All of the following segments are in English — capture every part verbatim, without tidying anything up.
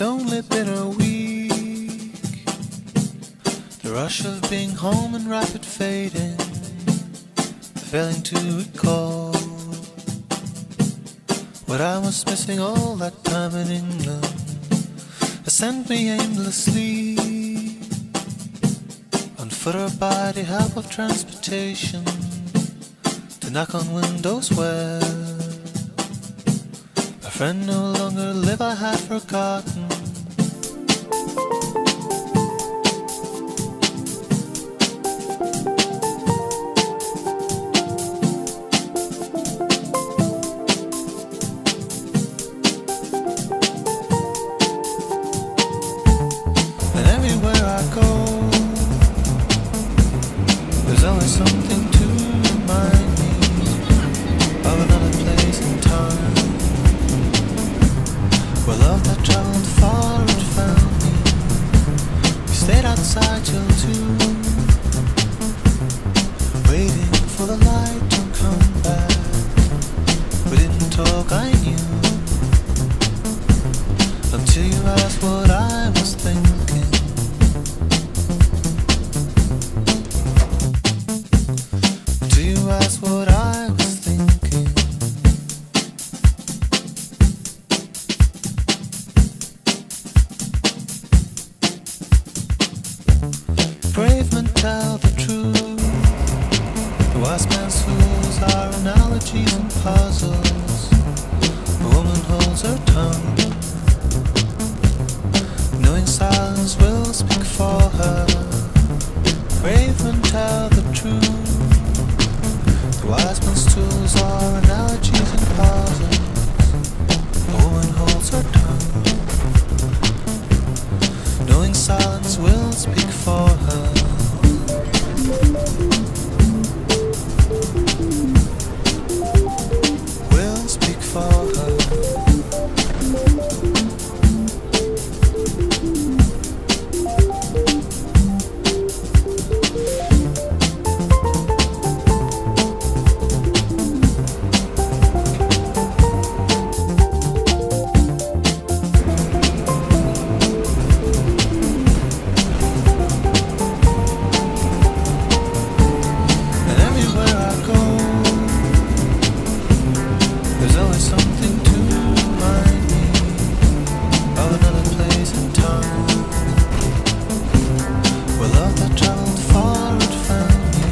only been a week. The rush of being home and rapid fading, failing to recall what I was missing all that time in England. It sent me aimlessly, on foot or by the help of transportation, to knock on windows where a friend no longer lived. I had forgotten. And everywhere I go, there's always something to remind me of another place and time, where love that traveled far and found me. We stayed outside till two, waiting for the light to come back. We didn't talk, I knew, until you asked what I was thinking. Until you asked what I was thinking. Brave men tell the truth. The wise man's fools are analogies and puzzles. A woman holds her tongue, knowing silence will speak for her. Brave men tell the truth. The wise man's tools are analogies and puzzles. A woman holds her tongue, knowing silence will speak for her. Will speak for her. And everywhere I go, there's always something to remind me of another place and time, where love that traveled far and found me.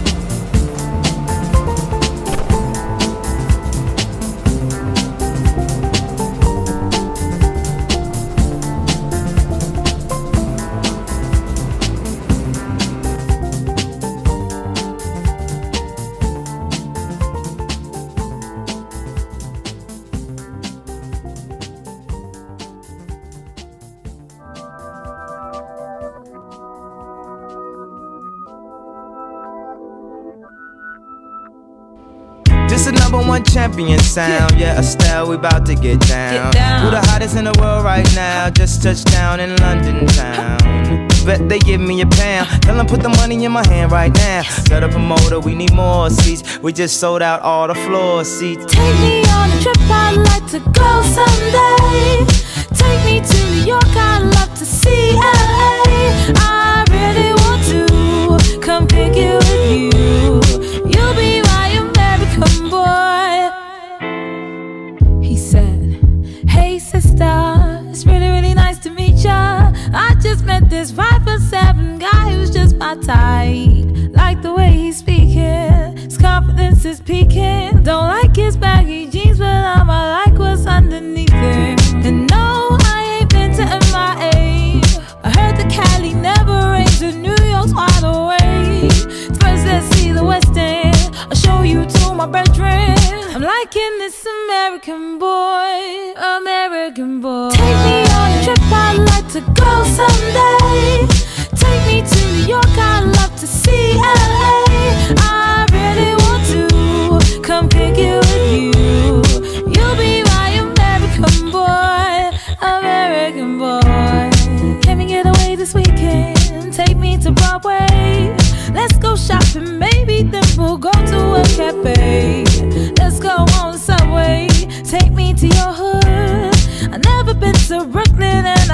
This is number one champion sound. Yeah, Estelle, we about to get down. Get down. Who the hottest in the world right now? Just touched down in London town. Bet they give me a pound. Tell them put the money in my hand right now. Set up a motor, we need more seats. We just sold out all the floor seats. Take me on a trip, I'd like to go someday. Take me to New York, I'd love to see L A. I really want to come pick you with you. You'll be my American boy. He said, hey sister, it's really, really nice to meet ya. I just met this five foot seven guy who's just my type. Like the way he's speaking, his confidence is peaking. Don't like his baggy jeans, but I'ma like what's underneath it. And no, I ain't been to M I A. I heard the Cali never rains and New York's wide awake. First let's see the West End, I'll show you to my bedroom. I'm liking this American boy, American boy. Take me on a trip, I'd like to go someday. Take me to New York, I'd love to see L A. I really want to come pick you with you. You'll be my American boy, American boy. Can we get away this weekend? Take me to Broadway. Let's go shopping, maybe then we'll go to a cafe. Let's go on the subway, take me to your hood. I've never been to Brooklyn and I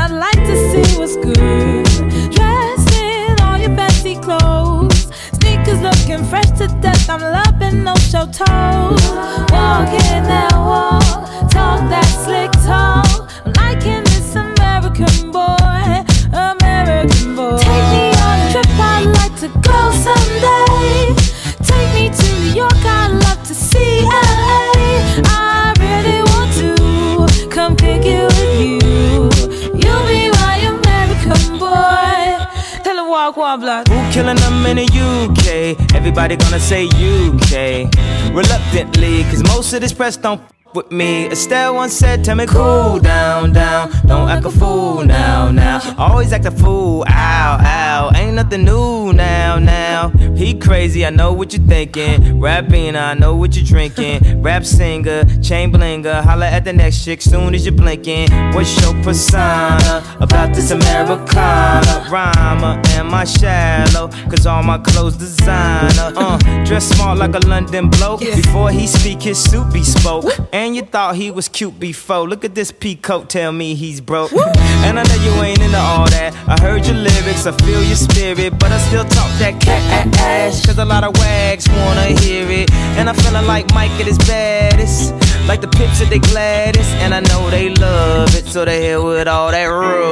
I'd like to see what's good. Dressed in all your fancy clothes, sneakers looking fresh to death. I'm loving no show toes. Walking that walk, talk that slick talk. I'm liking this American boy, American boy. Take me on a trip, I'd like to go someday. Take me to New York, I'd love to see L A. I really want to come pick you with you. You'll be my American boy. Tell her walk, walk, blood. Who killing them in the U K? Everybody gonna say U K reluctantly, cause most of this press don't f with me. Estelle once said, tell me cool down, down. Don't act a fool now, now. Always act a fool, ow, ow. Ain't nothing new now, now. He crazy, I know what you're thinking. Rapping, I know what you're drinking. Rap singer, chain blinger. Holla at the next chick soon as you're blinking. What's your persona about this Americana? Rhymer, am I shallow? Cause all my clothes designer. Uh, dress smart like a London bloke. Before he speak, his suit be spoke. And you thought he was cute before. Look at this peacoat, tell me he's broke. And I know you ain't into all that. I heard your lyrics, I feel your spirit, but I still talk that cat ass. Cause a lot of wags wanna hear it. And I'm feeling like Mike at his baddest, like the pips at the gladdest. And I know they love it, so they hell with all that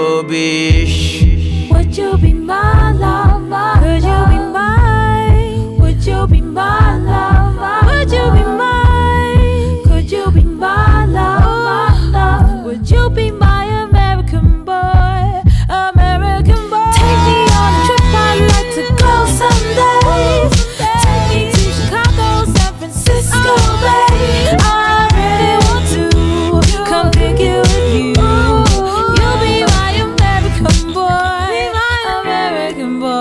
rubbish. Would you be my love, my Could you be mine? Would you be my love, my Would you be mine? Could you be my love, my love? Would you be my American boy, American boy? Take me on a trip, I'd like to go someday. Take me to Chicago, San Francisco, babe. I really want to come pick you with you. You'll be my American boy, my American boy.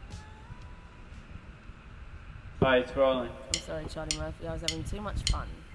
Alright, it's rolling. I'm sorry, Charlie Murphy. I was having too much fun.